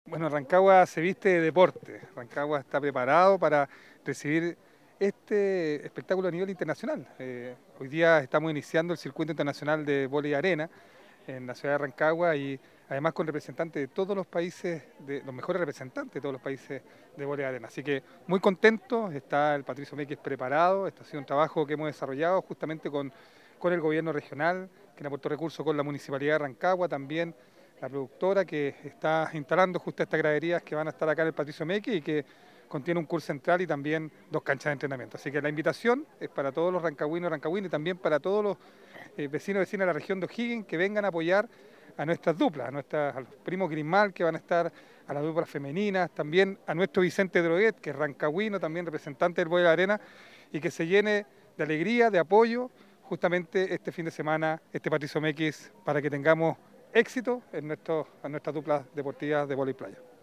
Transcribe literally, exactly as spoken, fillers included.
Bueno, Rancagua se viste de deporte. Rancagua está preparado para recibir este espectáculo a nivel internacional. Eh, hoy día estamos iniciando el circuito internacional de vóley arena en la ciudad de Rancagua y además con representantes de todos los países, de los mejores representantes de todos los países de vóley arena. Así que muy contento, está el Patricio Mequis preparado. Este ha sido un trabajo que hemos desarrollado justamente con, con el gobierno regional, que aportó recursos con la municipalidad de Rancagua, también la productora que está instalando justo estas graderías que van a estar acá en el Patricio Mequis y que contiene un curso central y también dos canchas de entrenamiento. Así que la invitación es para todos los rancagüinos y rancagüinas y también para todos los eh, vecinos y vecinas de la región de O'Higgins que vengan a apoyar a nuestras duplas, a, nuestras, a los primos Grimal que van a estar, a las duplas femeninas, también a nuestro Vicente Droguet, que es rancagüino, también representante del Boy de la Arena, y que se llene de alegría, de apoyo, justamente este fin de semana, este Patricio Mequis, para que tengamos éxito en, nuestro, en nuestras duplas deportivas de vóley playa.